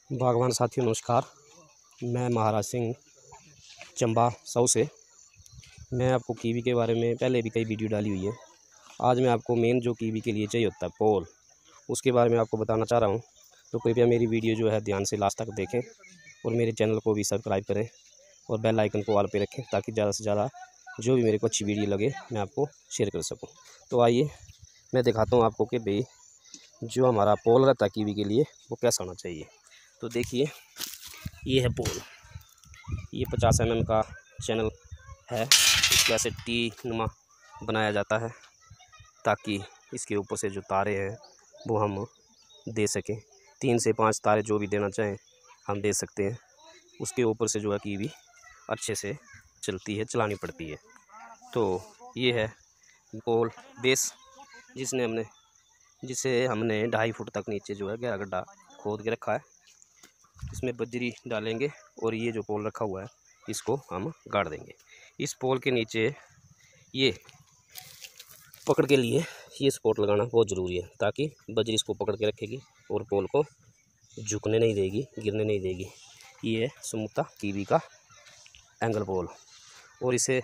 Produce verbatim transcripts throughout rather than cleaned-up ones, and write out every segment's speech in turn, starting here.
बागवान साथियों नमस्कार। मैं महाराज सिंह चंबा सौ से। मैं आपको कीवी के बारे में पहले भी कई वीडियो डाली हुई है। आज मैं आपको मेन जो कीवी के लिए चाहिए होता है पोल, उसके बारे में आपको बताना चाह रहा हूँ। तो कृपया मेरी वीडियो जो है ध्यान से लास्ट तक देखें और मेरे चैनल को भी सब्सक्राइब करें और बेल आइकन को ऑल पे रखें, ताकि ज़्यादा से ज़्यादा जो भी मेरे को अच्छी वीडियो लगे मैं आपको शेयर कर सकूँ। तो आइए मैं दिखाता हूँ आपको कि भाई जो हमारा पोल रहता है कीवी के लिए वो कैसा होना चाहिए। तो देखिए, ये है पोल। ये पचास एम एम का चैनल है। इसको ऐसे टी नुमा बनाया जाता है ताकि इसके ऊपर से जो तारे हैं वो हम दे सकें। तीन से पाँच तारे जो भी देना चाहें हम दे सकते हैं। उसके ऊपर से जो है कीवी अच्छे से चलती है, चलानी पड़ती है। तो ये है पोल बेस, जिसने हमने जिसे हमने ढाई फुट तक नीचे जो है गहरा गड्ढा खोद के रखा है। इसमें बजरी डालेंगे और ये जो पोल रखा हुआ है इसको हम गाड़ देंगे। इस पोल के नीचे ये पकड़ के लिए ये सपोर्ट लगाना बहुत ज़रूरी है, ताकि बजरी इसको पकड़ के रखेगी और पोल को झुकने नहीं देगी, गिरने नहीं देगी। ये है सुमुक्ता कीवी का एंगल पोल। और इसे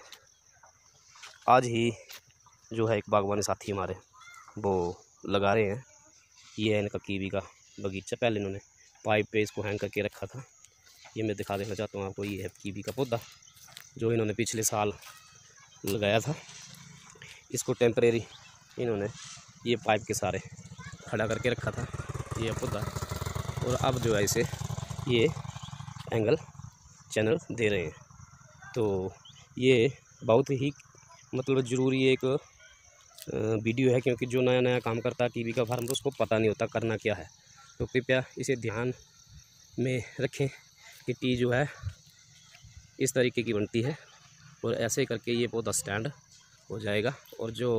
आज ही जो है एक बागवानी साथी हमारे वो लगा रहे हैं। ये है इनका कीवी का बगीचा। पहले इन्होंने पाइप पे इसको हैंग करके रखा था। ये मैं दिखा देना चाहता हूँ आपको। ये है कीवी का पौधा जो इन्होंने पिछले साल लगाया था। इसको टेम्परेरी इन्होंने ये पाइप के सारे खड़ा करके रखा था, ये पौधा। और अब जो है इसे ये एंगल चैनल दे रहे हैं। तो ये बहुत ही मतलब ज़रूरी एक वीडियो है, क्योंकि जो नया नया काम करता है कीवी का फार्म, उसको पता नहीं होता करना क्या है। तो कृपया इसे ध्यान में रखें कि टी जो है इस तरीके की बनती है और ऐसे करके ये पौधा स्टैंड हो जाएगा। और जो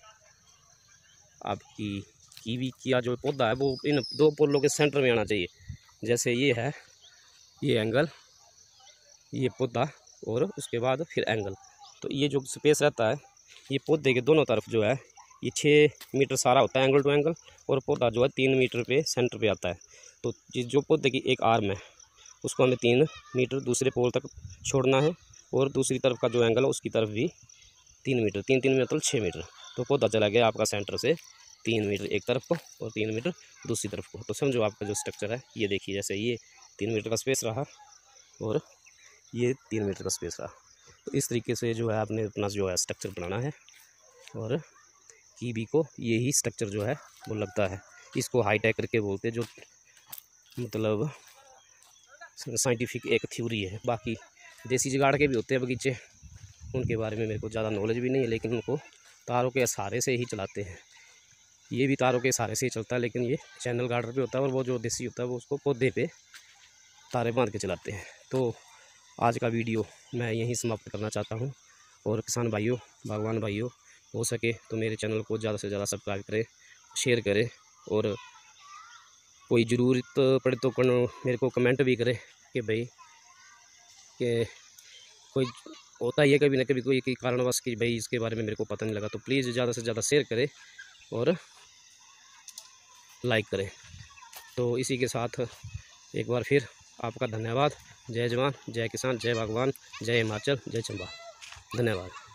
आपकी कीवी का जो पौधा है वो इन दो पोलों के सेंटर में आना चाहिए। जैसे ये है ये एंगल, ये पौधा और उसके बाद फिर एंगल। तो ये जो स्पेस रहता है ये पौधे के दोनों तरफ जो है ये छः मीटर सारा होता है एंगल टू एंगल, और पौधा जो है तीन मीटर पे सेंटर पे आता है। तो जो पौधे की एक आर्म है उसको हमें तीन मीटर दूसरे पोल तक छोड़ना है, और दूसरी तरफ का जो एंगल है उसकी तरफ भी तीन मीटर तीन तीन मतलब छः मीटर। तो पौधा चला गया आपका सेंटर से तीन मीटर एक तरफ को और तीन मीटर दूसरी तरफ को। तो समझो आपका जो स्ट्रक्चर है ये देखिए, जैसे ये तीन मीटर का स्पेस रहा और ये तीन मीटर का स्पेस रहा। तो इस तरीके से जो है आपने अपना जो है स्ट्रक्चर बनाना है। और कीवी को यही स्ट्रक्चर जो है वो लगता है। इसको हाईटेक करके बोलते हैं, जो मतलब साइंटिफिक एक थ्योरी है। बाकी देसी जुगाड़ के भी होते हैं बगीचे, उनके बारे में मेरे को ज़्यादा नॉलेज भी नहीं है, लेकिन उनको तारों के सहारे से ही चलाते हैं। ये भी तारों के सहारे से ही चलता है, लेकिन ये चैनल गार्डर पे होता है और वो जो देसी होता है वो उसको पौधे पे तारे बांध के चलाते हैं। तो आज का वीडियो मैं यहीं समाप्त करना चाहता हूँ। और किसान भाइयों, बागवान भाइयों, हो सके तो मेरे चैनल को ज़्यादा से ज़्यादा सब्सक्राइब करें, शेयर करें, और कोई ज़रूरत पड़े तो मेरे को कमेंट भी करें कि भाई कि कोई होता ही है कभी ना कभी कोई की कारणवश कि भाई इसके बारे में मेरे को पता नहीं लगा। तो प्लीज़ ज़्यादा से ज़्यादा शेयर करें और लाइक करें। तो इसी के साथ एक बार फिर आपका धन्यवाद। जय जवान, जय किसान, जय बागवान, जय हिमाचल, जय चंबा। धन्यवाद।